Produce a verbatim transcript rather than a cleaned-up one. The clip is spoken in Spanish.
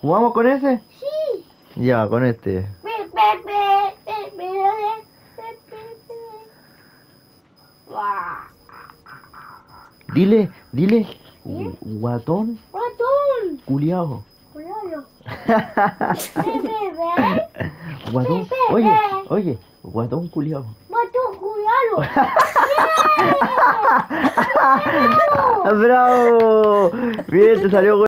¿Jugamos con ese? Sí. Ya, con este. Pe, pe, pe, pe, pe, pe, pe, pe. Guau. Dile, dile. ¿Eh? Guatón Ratón. culiao. Cuidado. Pe, pe, pe. Guatón. Pe, pe, Oye, pe. oye, guatón culiao. Ratón, cuidado. ¡Bien! ¡Bravo! Bien, te salió